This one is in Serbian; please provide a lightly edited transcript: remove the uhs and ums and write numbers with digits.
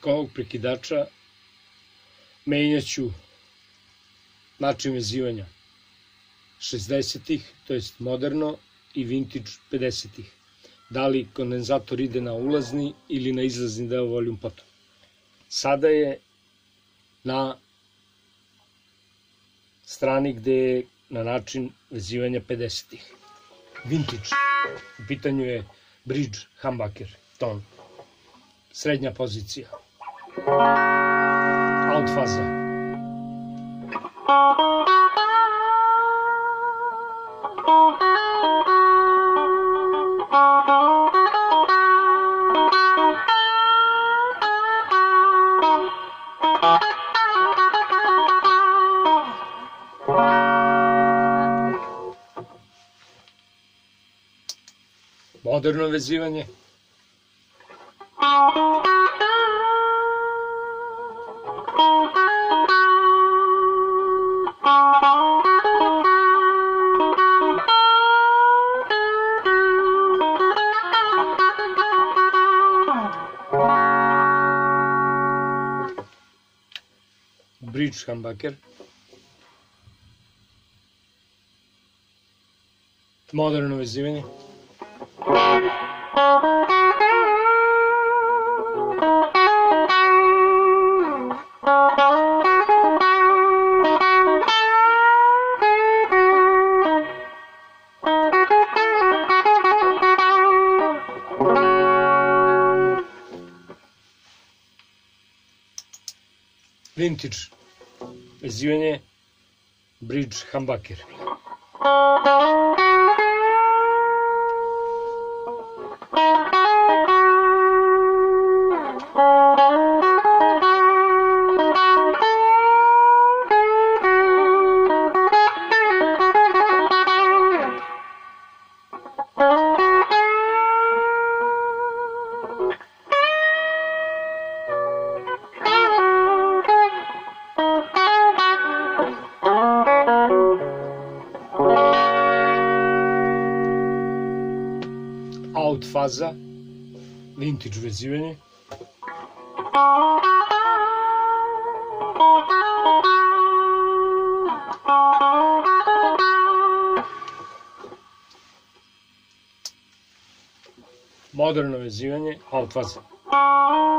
Preko ovog prekidača menjat ću način vezivanja 60-ih, to jest moderno, i vintage 50-ih. Da li kondenzator ide na ulazni ili na izlazni deo volume potom. Sada je na strani gde je na način vezivanja 50-ih. Vintage. U pitanju je bridge humbucker ton. Srednja pozicija. Out faza. Moderno vezivanje. Bridge humbucker. Moderno vezivanje. Vintage vezivanje, bridge humbucker. Out faza, vintage vezivanje. Moderno vezivanje, out faza.